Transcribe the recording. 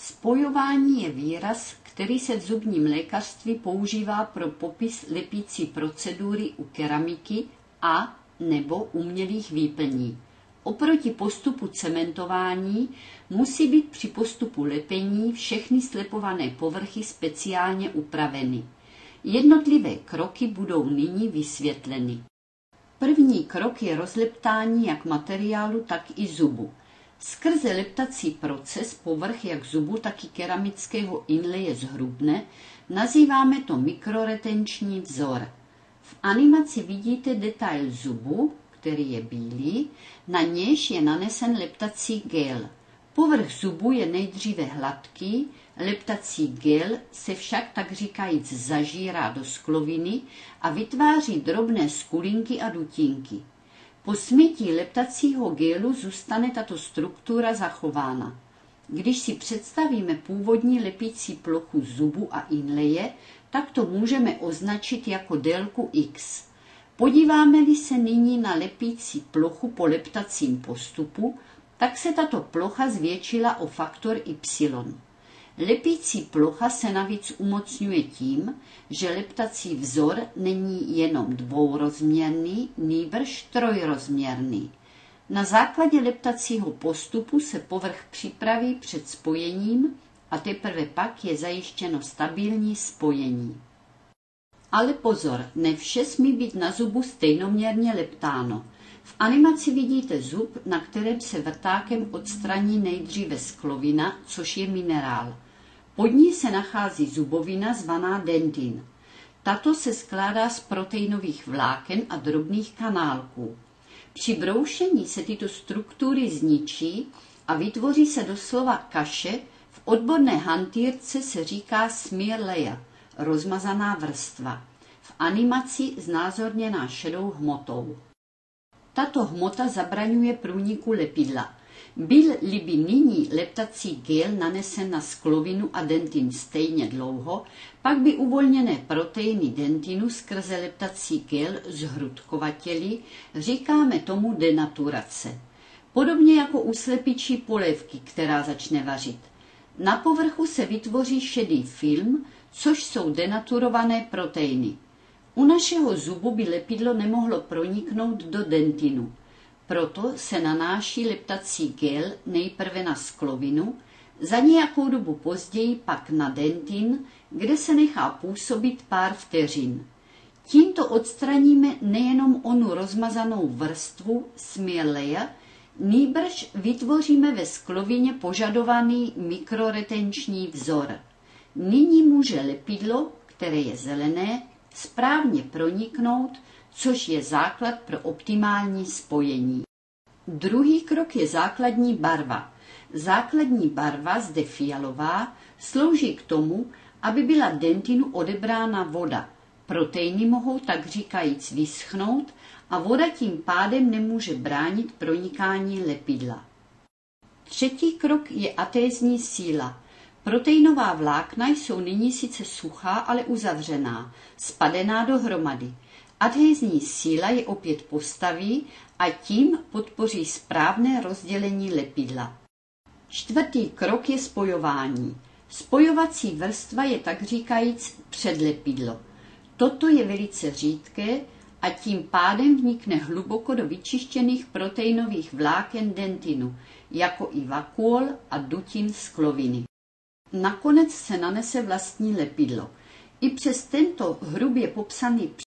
Spojování je výraz, který se v zubním lékařství používá pro popis lepící procedury u keramiky a nebo umělých výplní. Oproti postupu cementování musí být při postupu lepení všechny slepované povrchy speciálně upraveny. Jednotlivé kroky budou nyní vysvětleny. První krok je rozleptání jak materiálu, tak i zubu. Skrze leptací proces povrch jak zubu, tak i keramického inleje zhrubne, nazýváme to mikroretenční vzor. V animaci vidíte detail zubu, který je bílý, na nějž je nanesen leptací gel. Povrch zubu je nejdříve hladký, leptací gel se však tak říkajíc zažírá do skloviny a vytváří drobné skulinky a dutinky. Po smytí leptacího gelu zůstane tato struktura zachována. Když si představíme původní lepící plochu zubu a inleje, tak to můžeme označit jako délku X. Podíváme-li se nyní na lepící plochu po leptacím postupu, tak se tato plocha zvětšila o faktor Y. Lepící plocha se navíc umocňuje tím, že leptací vzor není jenom dvourozměrný, nýbrž trojrozměrný. Na základě leptacího postupu se povrch připraví před spojením a teprve pak je zajištěno stabilní spojení. Ale pozor, ne vše smí být na zubu stejnoměrně leptáno. V animaci vidíte zub, na kterém se vrtákem odstraní nejdříve sklovina, což je minerál. Pod ní se nachází zubovina zvaná dentin. Tato se skládá z proteinových vláken a drobných kanálků. Při broušení se tyto struktury zničí a vytvoří se doslova kaše, v odborné hantýrce se říká smear layer, rozmazaná vrstva, v animaci znázorněná šedou hmotou. Tato hmota zabraňuje průniku lepidla. Byl-li by nyní leptací gel nanesen na sklovinu a dentin stejně dlouho, pak by uvolněné proteiny dentinu skrze leptací gel zhrudkovatěly, říkáme tomu denaturace. Podobně jako u slepičí polévky, která začne vařit. Na povrchu se vytvoří šedý film, což jsou denaturované proteiny. U našeho zubu by lepidlo nemohlo proniknout do dentinu. Proto se nanáší leptací gel nejprve na sklovinu, za nějakou dobu později pak na dentin, kde se nechá působit pár vteřin. Tímto odstraníme nejenom onu rozmazanou vrstvu smear layer, nýbrž vytvoříme ve sklovině požadovaný mikroretenční vzor. Nyní může lepidlo, které je zelené, správně proniknout, což je základ pro optimální spojení. Druhý krok je základní barva. Základní barva, zde fialová, slouží k tomu, aby byla dentinu odebrána voda. Proteiny mohou tak říkajíc vyschnout a voda tím pádem nemůže bránit pronikání lepidla. Třetí krok je adhézní síla. Proteinová vlákna jsou nyní sice suchá, ale uzavřená, spadená dohromady. Adhézní síla je opět postaví a tím podpoří správné rozdělení lepidla. Čtvrtý krok je spojování. Spojovací vrstva je tak říkajíc předlepidlo. Toto je velice řídké a tím pádem vnikne hluboko do vyčištěných proteinových vláken dentinu, jako i vakuol a dutin skloviny. Nakonec se nanese vlastní lepidlo. I přes tento hrubě popsaný